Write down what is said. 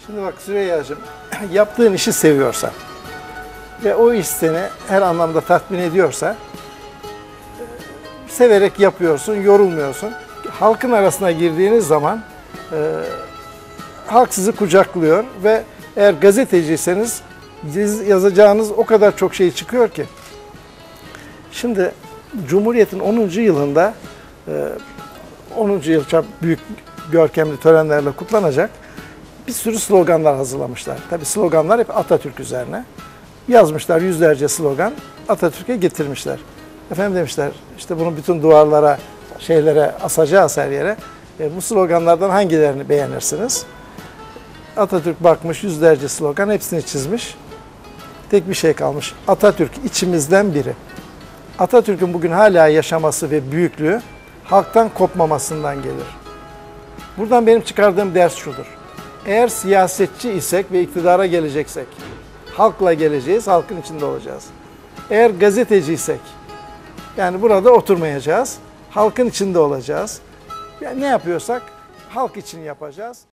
Şimdi bak Süreyya'cığım, yaptığın işi seviyorsan ve o iş seni her anlamda tatmin ediyorsa, severek yapıyorsun, yorulmuyorsun. Halkın arasına girdiğiniz zaman halk sizi kucaklıyor ve eğer gazeteciyseniz yazacağınız o kadar çok şey çıkıyor ki. Şimdi Cumhuriyet'in 10. yılında 10. yıl çok büyük görkemli törenlerle kutlanacak bir sürü sloganlar hazırlamışlar. Tabii sloganlar hep Atatürk üzerine. Yazmışlar yüzlerce slogan, Atatürk'e getirmişler. Efendim demişler, işte bunu bütün duvarlara, şeylere asacağız her yere. Bu sloganlardan hangilerini beğenirsiniz? Atatürk bakmış yüzlerce slogan, hepsini çizmiş. Tek bir şey kalmış. Atatürk içimizden biri. Atatürk'ün bugün hala yaşaması ve büyüklüğü halktan kopmamasından gelir. Buradan benim çıkardığım ders şudur. Eğer siyasetçi isek ve iktidara geleceksek, halkla geleceğiz, halkın içinde olacağız. Eğer gazeteciysek, yani burada oturmayacağız, halkın içinde olacağız. Yani ne yapıyorsak halk için yapacağız.